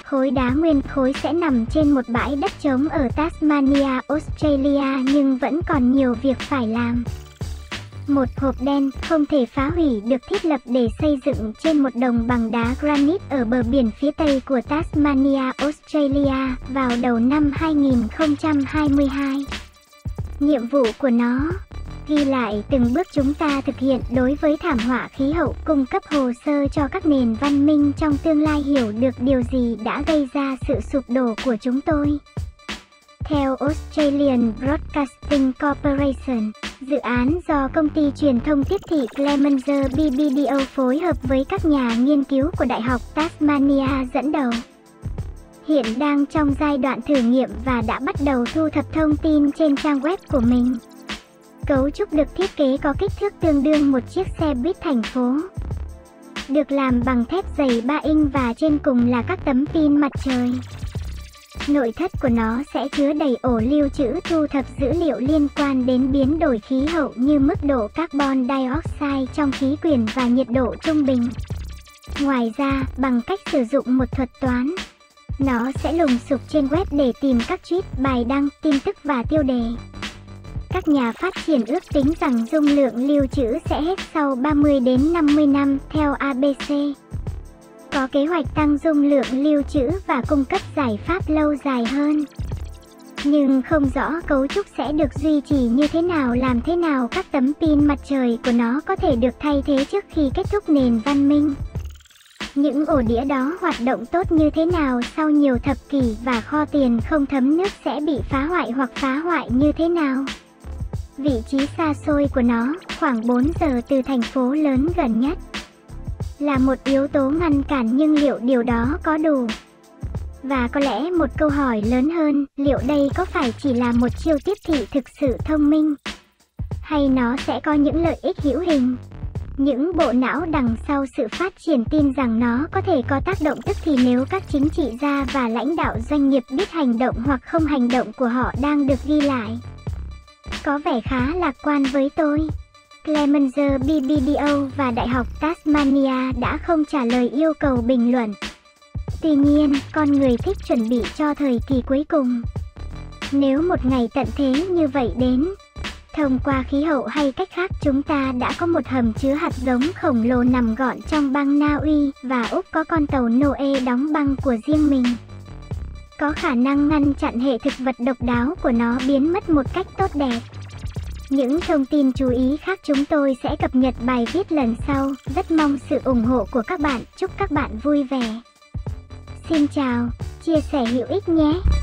Khối đá nguyên khối sẽ nằm trên một bãi đất trống ở Tasmania, Australia nhưng vẫn còn nhiều việc phải làm. Một hộp đen không thể phá hủy được thiết lập để xây dựng trên một đồng bằng đá granite ở bờ biển phía tây của Tasmania, Australia vào đầu năm 2022. Nhiệm vụ của nó ghi lại từng bước chúng ta thực hiện đối với thảm họa khí hậu, cung cấp hồ sơ cho các nền văn minh trong tương lai hiểu được điều gì đã gây ra sự sụp đổ của chúng tôi. Theo Australian Broadcasting Corporation, dự án do công ty truyền thông tiếp thị Clemenza BBDO phối hợp với các nhà nghiên cứu của Đại học Tasmania dẫn đầu, hiện đang trong giai đoạn thử nghiệm và đã bắt đầu thu thập thông tin trên trang web của mình. Cấu trúc được thiết kế có kích thước tương đương một chiếc xe buýt thành phố. Được làm bằng thép dày 3 inch và trên cùng là các tấm pin mặt trời. Nội thất của nó sẽ chứa đầy ổ lưu trữ thu thập dữ liệu liên quan đến biến đổi khí hậu như mức độ carbon dioxide trong khí quyển và nhiệt độ trung bình. Ngoài ra, bằng cách sử dụng một thuật toán, nó sẽ lùng sục trên web để tìm các tweet, bài đăng, tin tức và tiêu đề. Các nhà phát triển ước tính rằng dung lượng lưu trữ sẽ hết sau 30 đến 50 năm theo ABC. Có kế hoạch tăng dung lượng lưu trữ và cung cấp giải pháp lâu dài hơn. Nhưng không rõ cấu trúc sẽ được duy trì như thế nào, làm thế nào các tấm pin mặt trời của nó có thể được thay thế trước khi kết thúc nền văn minh. Những ổ đĩa đó hoạt động tốt như thế nào sau nhiều thập kỷ và kho tiền không thấm nước sẽ bị phá hoại hoặc phá hoại như thế nào. Vị trí xa xôi của nó, khoảng 4 giờ từ thành phố lớn gần nhất, là một yếu tố ngăn cản, nhưng liệu điều đó có đủ? Và có lẽ một câu hỏi lớn hơn, liệu đây có phải chỉ là một chiêu tiếp thị thực sự thông minh? Hay nó sẽ có những lợi ích hữu hình? Những bộ não đằng sau sự phát triển tin rằng nó có thể có tác động tức thì nếu các chính trị gia và lãnh đạo doanh nghiệp biết hành động hoặc không hành động của họ đang được ghi lại. Có vẻ khá lạc quan với tôi. Clemenza BBDO và Đại học Tasmania đã không trả lời yêu cầu bình luận. Tuy nhiên, con người thích chuẩn bị cho thời kỳ cuối cùng. Nếu một ngày tận thế như vậy đến, thông qua khí hậu hay cách khác, chúng ta đã có một hầm chứa hạt giống khổng lồ nằm gọn trong bang Na Uy, và Úc có con tàu Noe đóng băng của riêng mình. Có khả năng ngăn chặn hệ thực vật độc đáo của nó biến mất một cách tốt đẹp. Những thông tin chú ý khác chúng tôi sẽ cập nhật bài viết lần sau. Rất mong sự ủng hộ của các bạn. Chúc các bạn vui vẻ. Xin chào, chia sẻ hữu ích nhé.